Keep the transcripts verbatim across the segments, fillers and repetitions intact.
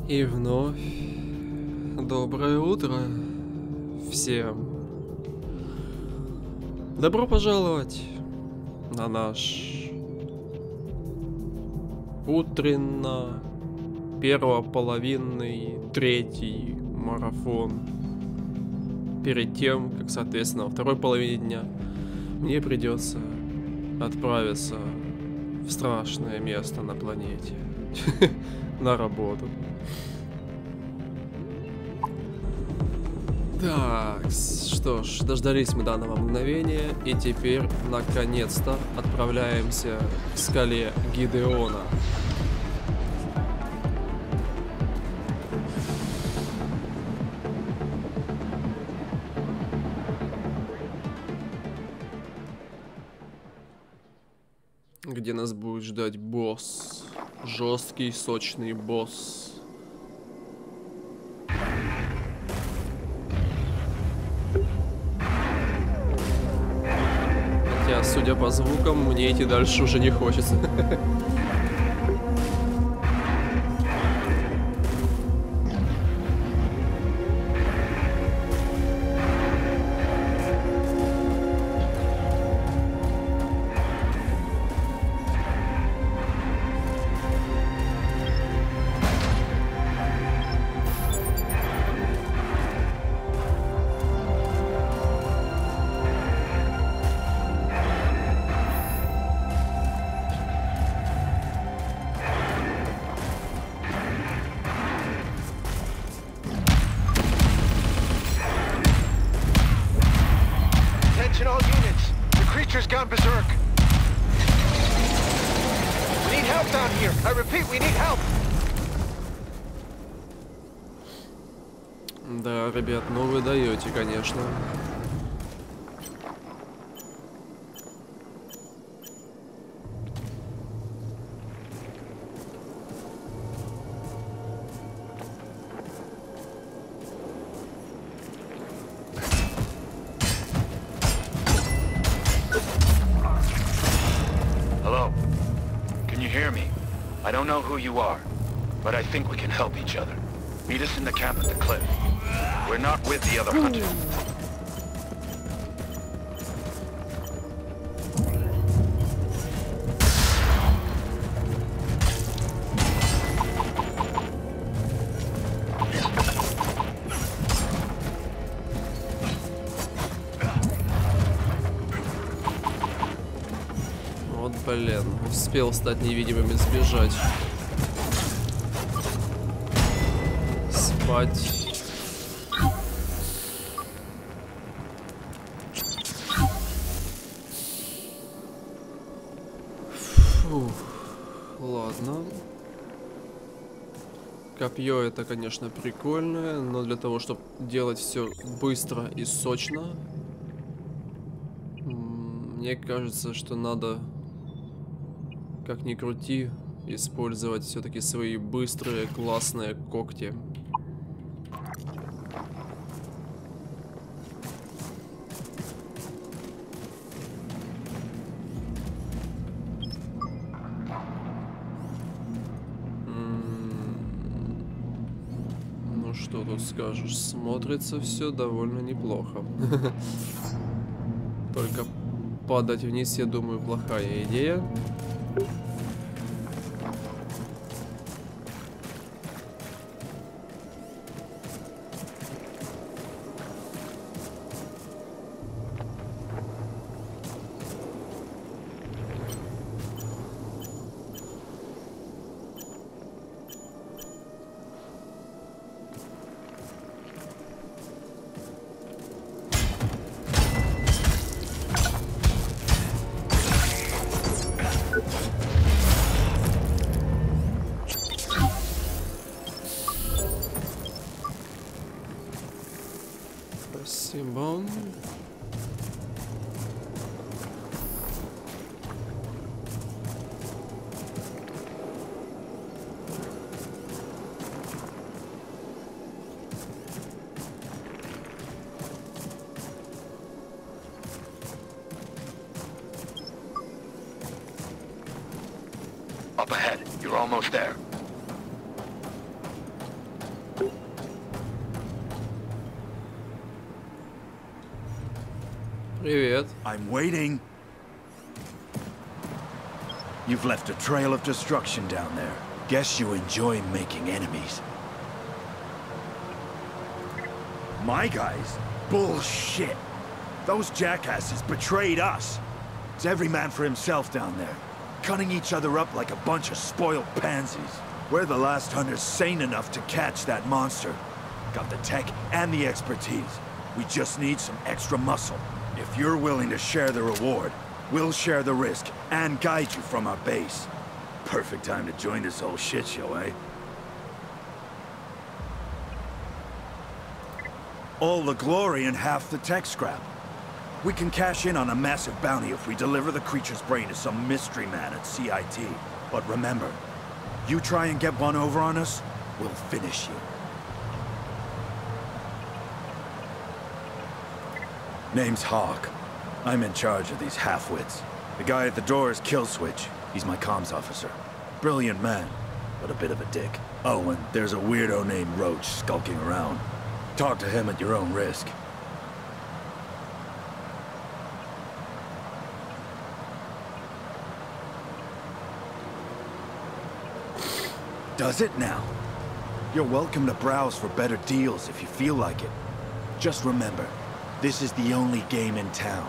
И вновь доброе утро всем. Добро пожаловать на наш утренно первополовинный третий марафон. Перед тем, как, соответственно, во второй половине дня мне придется отправиться в страшное место на планете. На работу. Так, что ж, дождались мы данного мгновения, и теперь, наконец-то, отправляемся к скале Гидеона. Где нас будет ждать босс. Жесткий, сочный босс. Хотя, судя по звукам, мне идти дальше уже не хочется. All units, the creature's gone berserk. We need help down here. I repeat, we need help. Да, ребят, ну вы даете, конечно. I don't know who you are, but I think we can help each other. Meet us in the camp at the cliff. We're not with the other hunters. Блин, успел стать невидимым и сбежать. Спать. Фух, ладно. Копье это, конечно, прикольное, но для того, чтобы делать все быстро и сочно, мне кажется, что надо, как ни крути, использовать все-таки свои быстрые, классные когти. Ну что тут скажешь, смотрится все довольно неплохо. Только падать вниз, я думаю, плохая идея. Спасибо. Up ahead. You're almost there. Привет. I'm waiting. You've left a trail of destruction down there. Guess you enjoy making enemies. My guys? Bullshit. Those jackasses betrayed us. It's every man for himself down there, cutting each other up like a bunch of spoiled pansies. We're the last hunters sane enough to catch that monster. Got the tech and the expertise. We just need some extra muscle. If you're willing to share the reward, we'll share the risk and guide you from our base. Perfect time to join this whole shit show, eh? All the glory and half the tech scrap. We can cash in on a massive bounty if we deliver the creature's brain to some mystery man at C I T. But remember, you try and get one over on us, we'll finish you. Name's Hawk. I'm in charge of these half-wits. The guy at the door is Killswitch. He's my comms officer. Brilliant man, but a bit of a dick. Oh, and there's a weirdo named Roach skulking around. Talk to him at your own risk. Does it now? You're welcome to browse for better deals if you feel like it. Just remember, this is the only game in town.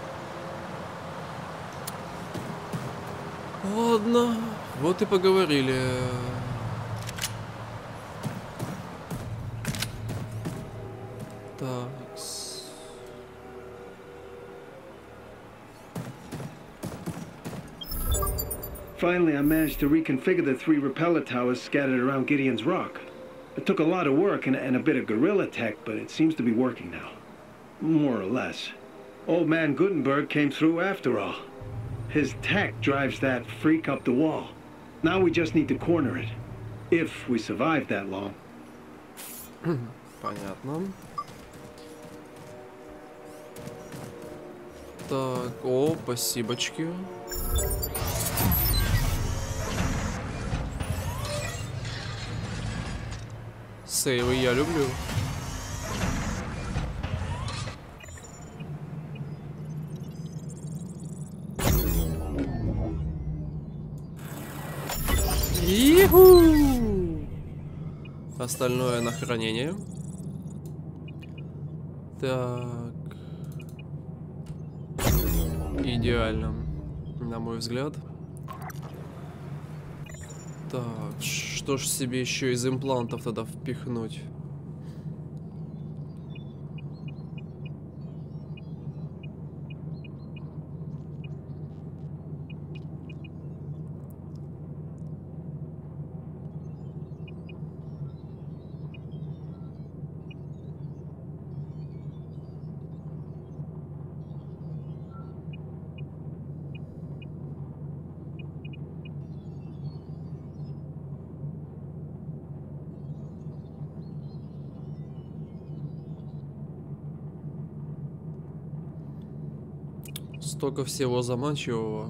Ладно, вот и поговорили. Такс. Finally, I managed to reconfigure the three repeller towers scattered around Gideon's Rock. It took a lot of work and, and a bit of guerrilla tech, but it seems to be working now. More or less. Old man Gutenberg came through after all. His tech drives that freak up the wall. Now we just need to corner it. If we survive that long. Понятно. Так, о, спасибочки. Сейвы я люблю. Иху! Остальное на хранение. Так. Идеально, на мой взгляд. Так, что ж себе еще из имплантов тогда впихнуть? Столько всего заманчивого.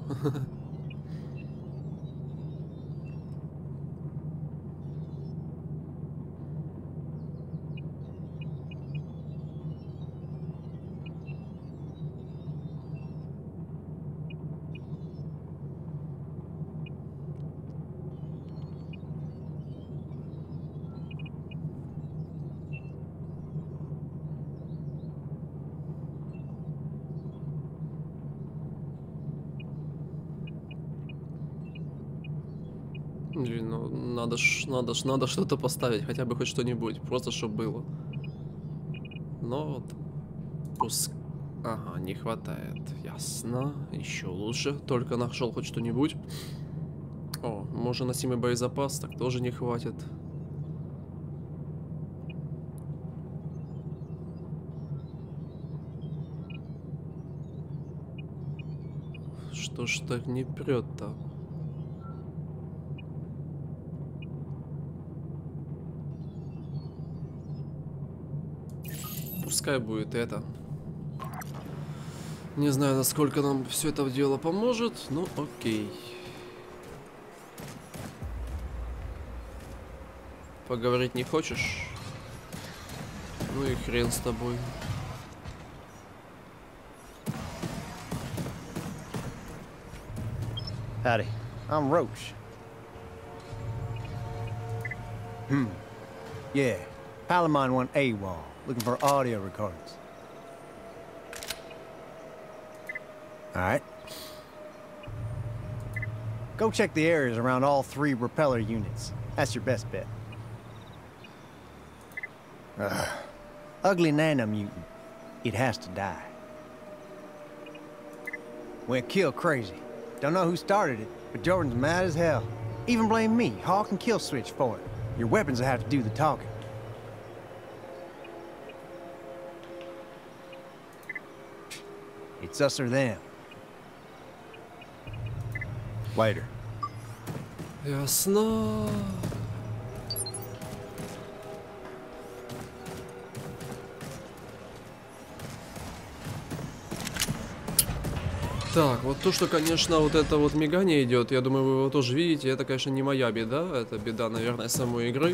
Блин, ну надо ж, надо ж, надо что-то поставить, хотя бы хоть что-нибудь, просто чтобы было. Но вот, пуск... Ага, не хватает, ясно, еще лучше, только нашел хоть что-нибудь. О, можно носимый боезапас, так тоже не хватит. Что ж так не прет-то? Пускай будет это. Не знаю, насколько нам все это дело поможет, но окей. Поговорить не хочешь? Ну и хрен с тобой. Howdy, I'm Roach. Hmm. Yeah, pal of mine went AWOL, looking for audio recordings. Alright. Go check the areas around all three repeller units. That's your best bet. Ugh. Ugly nanomutant. It has to die. Went kill crazy. Don't know who started it, but Jordan's mad as hell. Even blame me, Hawk and Killswitch for it. Your weapons will have to do the talking. It's us or them. Later. Ясно. Так, вот то, что, конечно, вот это вот мигание идет, я думаю, вы его тоже видите, это, конечно, не моя беда, это беда, наверное, самой игры.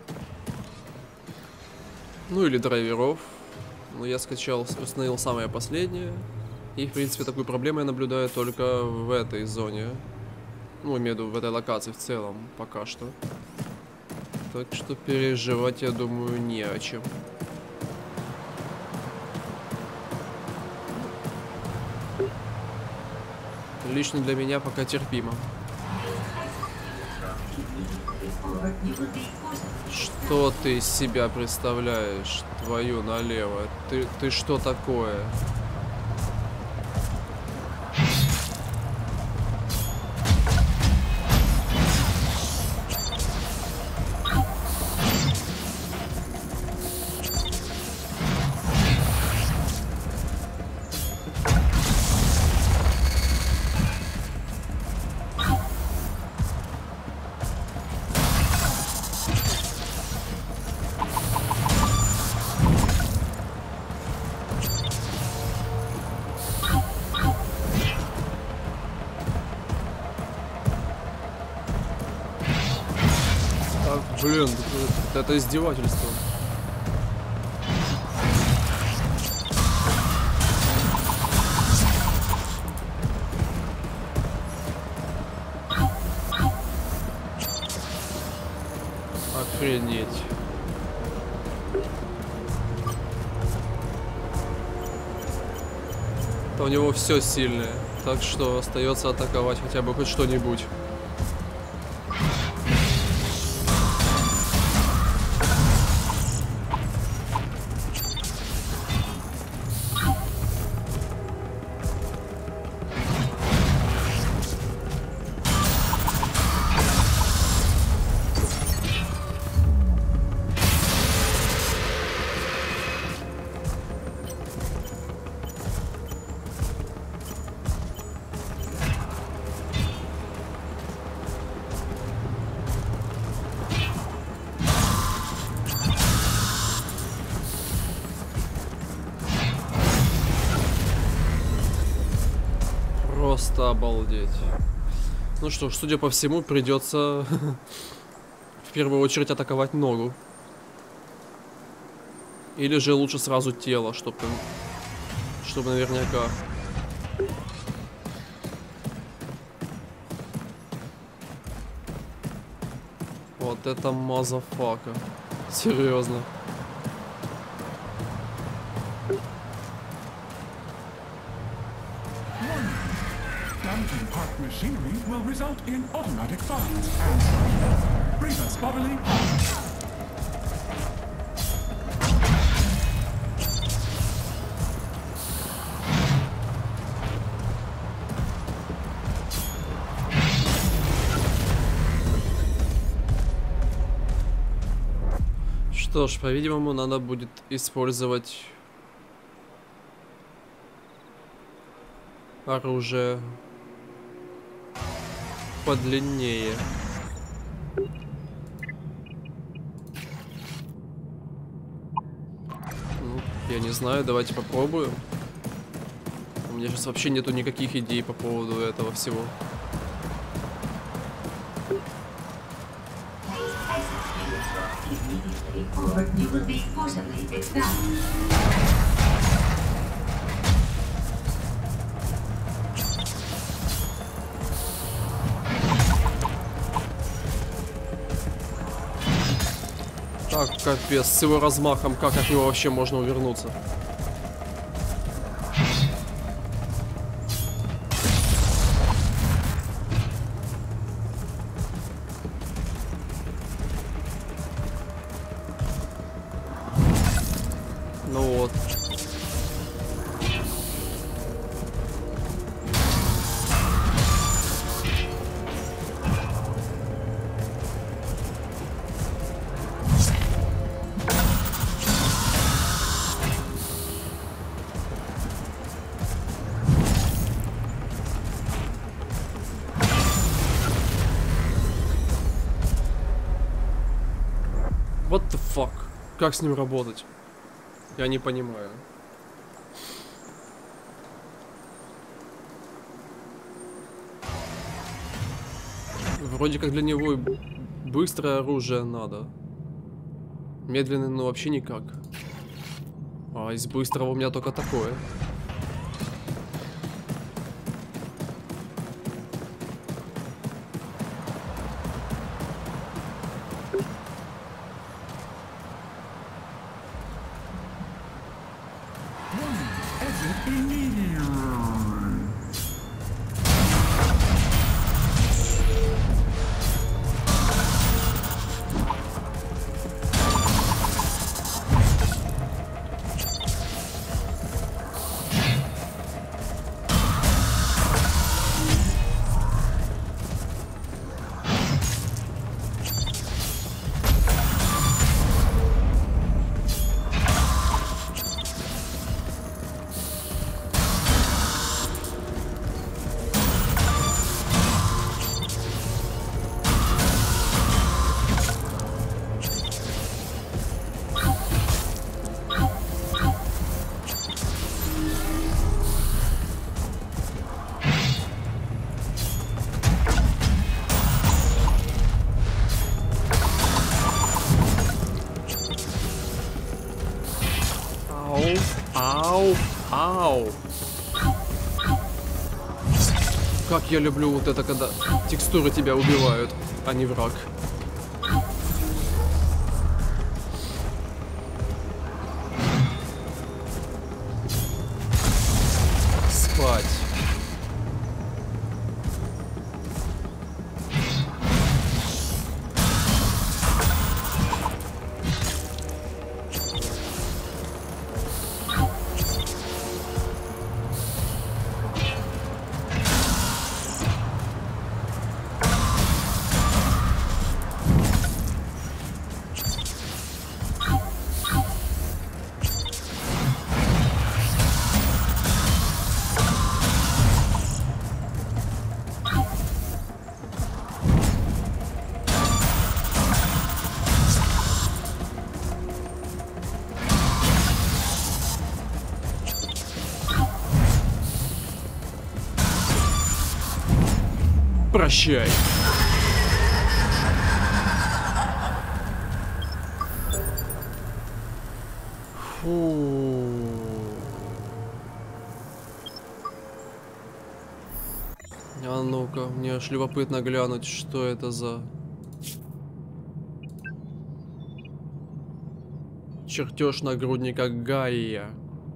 Ну или драйверов. Но я скачал, установил самое последнее. И, в принципе, такую проблему я наблюдаю только в этой зоне. Ну, имею в виду, в этой локации в целом, пока что. Так что переживать, я думаю, не о чем. Лично для меня пока терпимо. Что ты из себя представляешь? Твою налево. Ты, ты что такое? Блин, это, это издевательство. Охренеть. У него все сильное, так что остается атаковать хотя бы хоть что-нибудь. Просто обалдеть. Ну что ж, судя по всему, придется в первую очередь атаковать ногу. Или же лучше сразу тело, чтобы, чтобы наверняка. Вот это мазафака. Серьезно. Damaging part machinery will result in automatic fires and bring us bodily harm. Что ж, по-видимому, надо будет использовать оружие подлиннее. Ну, я не знаю, давайте попробуем. У меня сейчас вообще нету никаких идей по поводу этого всего. капец, с его размахом, как от него вообще можно увернуться? Ну вот. What the fuck? Как с ним работать? Я не понимаю. Вроде как для него и быстрое оружие надо. Медленный, ну вообще никак. А из быстрого у меня только такое. Ау, ау. Как я люблю вот это, когда текстуры тебя убивают, а не враг. Спать. Прощай. Фу. А ну-ка, мне аж любопытно глянуть, что это за чертеж нагрудника Гайя.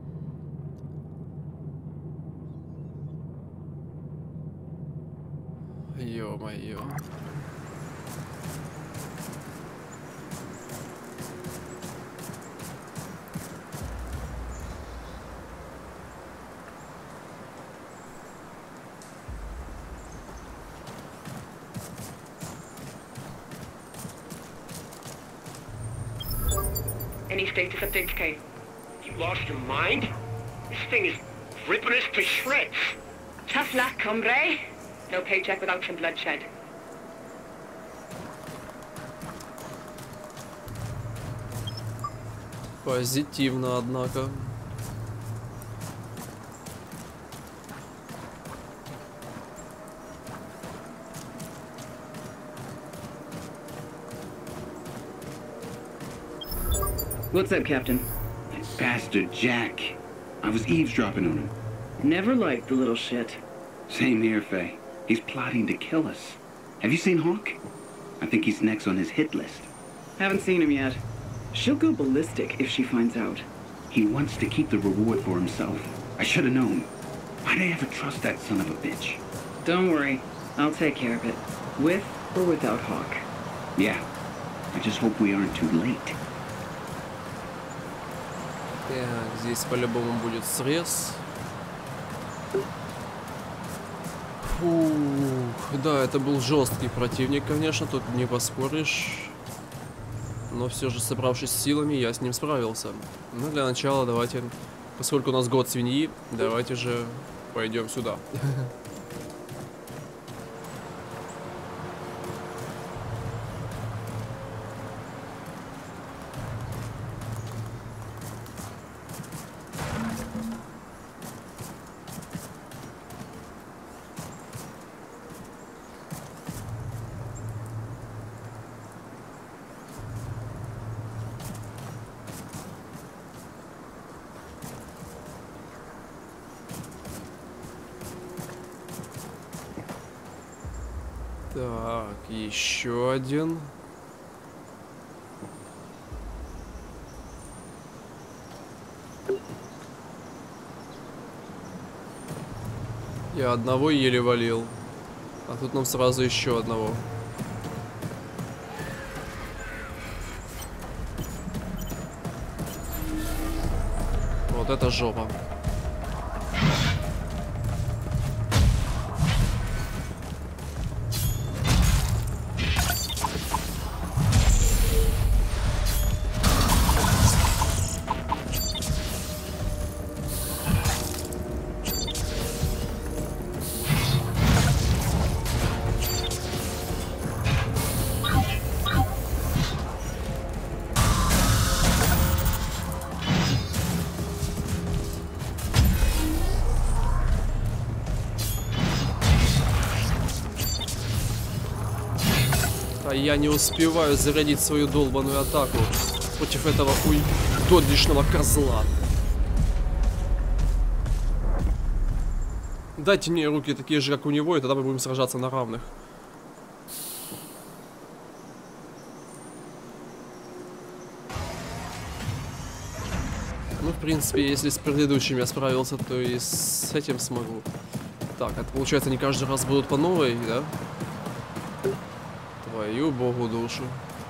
Ё-моё. Any status updates, Kane? You lost your mind? This thing is ripping us to shreds. Tough luck, hombre. No paycheck without some bloodshed. Позитивно, однако. What's up, Captain? That bastard Jack. I was eavesdropping on him. Never liked the little shit. Same here, Faye. He's plotting to kill us. Have you seen Hawk? I think he's next on his hit list. Haven't seen him yet. She'll go ballistic if she finds out. He wants to keep the reward for himself. I should have known. Why'd I ever trust that son of a bitch? Don't worry. I'll take care of it. With or without Hawk. Yeah. I just hope we aren't too late. Так, здесь по-любому будет срез. Фух, да, это был жесткий противник, конечно, тут не поспоришь. Но все же, собравшись силами, я с ним справился. Ну, для начала давайте, поскольку у нас год свиньи, давайте же пойдем сюда. Так, еще один. Я одного еле валил, а тут нам сразу еще одного. Вот это жопа. А я не успеваю зарядить свою долбаную атаку против этого хуй додлишного козла. Дайте мне руки такие же, как у него, и тогда мы будем сражаться на равных. Ну, в принципе, если с предыдущим я справился, то и с этим смогу. Так, это получается, они каждый раз будут по новой, да? Твою богу душу.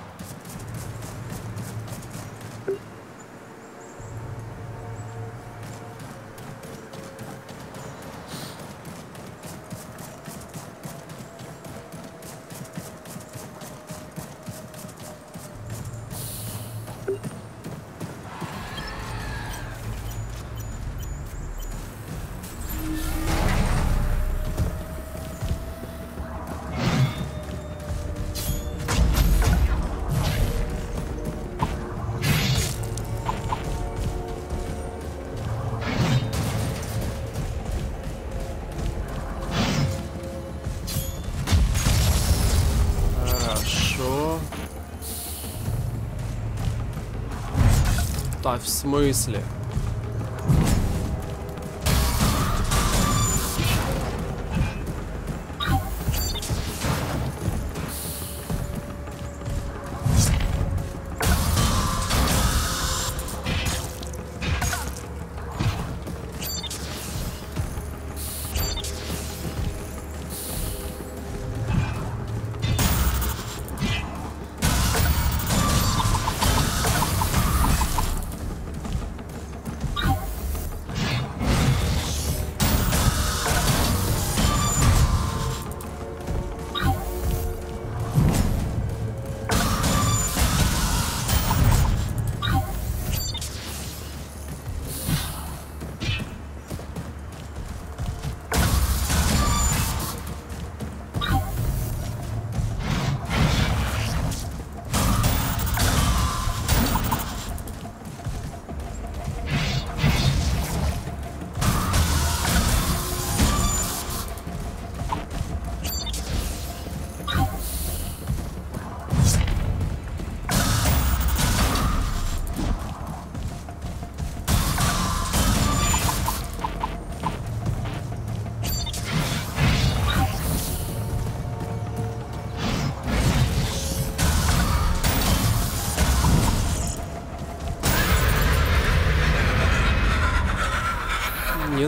Так, в смысле?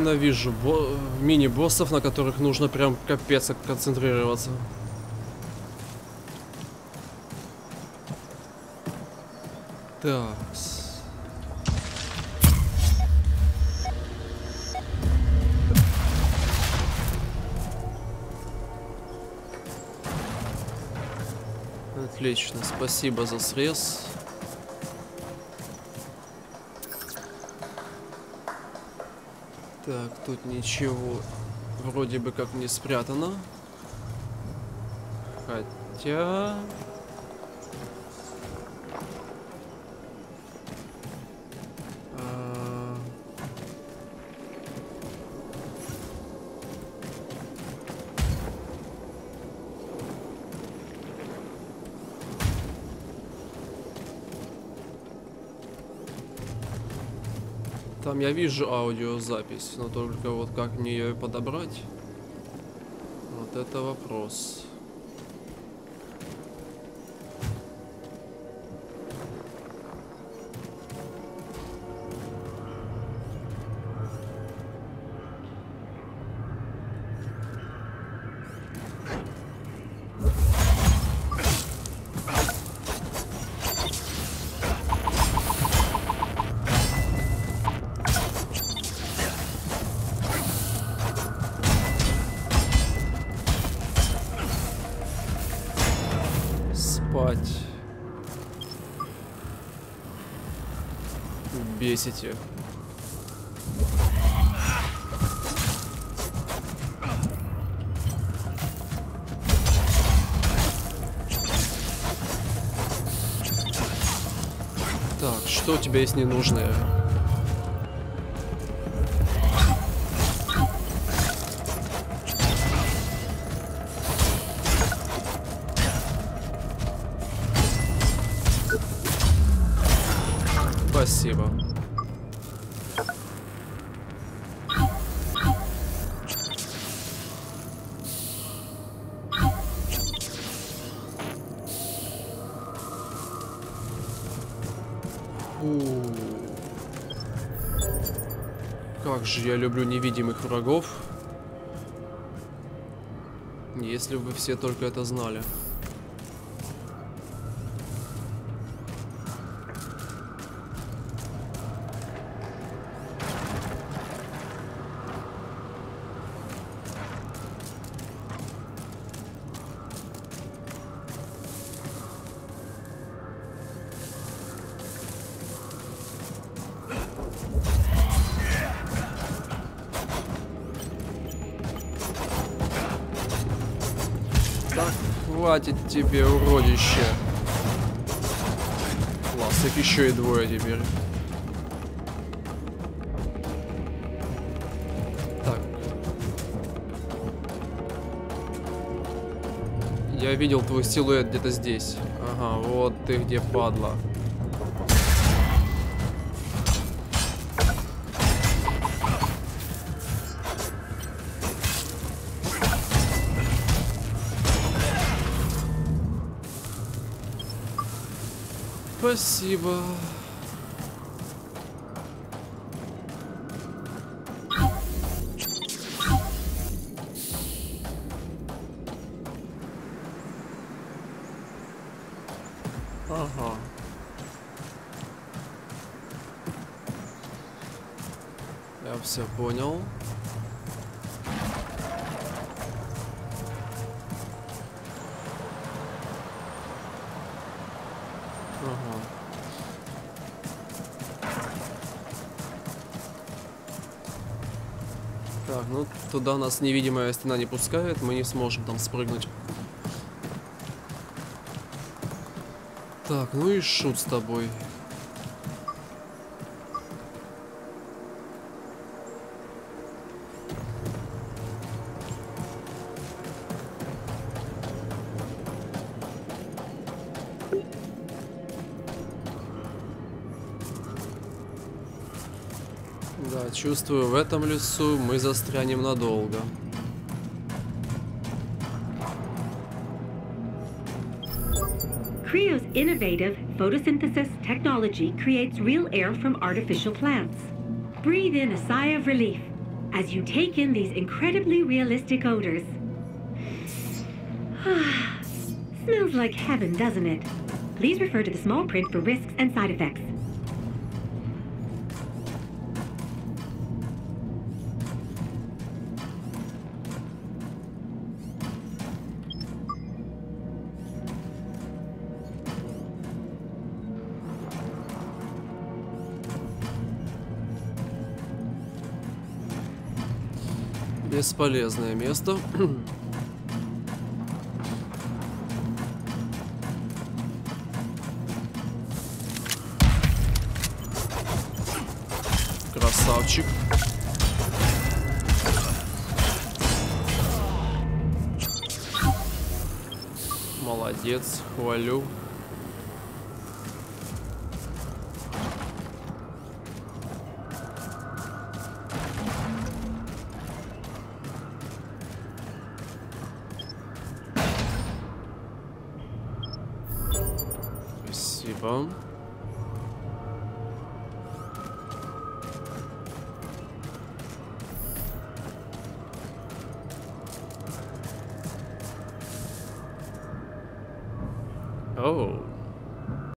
ненавижу мини-боссов, на которых нужно прям капец как концентрироваться. Так. Отлично, спасибо за срез. Так, тут ничего вроде бы как не спрятано. Хотя... А... Там я вижу аудиозапись, но только вот как мне ее подобрать, вот это вопрос. Бесите. Так, что у тебя есть ненужное? Спасибо. Фу. Как же я люблю невидимых врагов. Если бы все только это знали. Хватит тебе, уродище. Класс, их еще и двое теперь. Так. Я видел твой силуэт где-то здесь. Ага, вот ты где, падла. Спасибо. Ага. Я все понял. Ага. Так, ну туда нас невидимая стена не пускает, мы не сможем там спрыгнуть. Так, ну и шут с тобой. Да, чувствую, в этом лесу мы застрянем надолго. Creo's innovative photosynthesis technology creates real air from artificial plants. Breathe in a sigh of relief as you take in these incredibly realistic odors. Smells like heaven, doesn't it? Please refer to the small print for risks and side effects. Бесполезное место. Красавчик. Молодец, хвалю. Спасибо. Оу.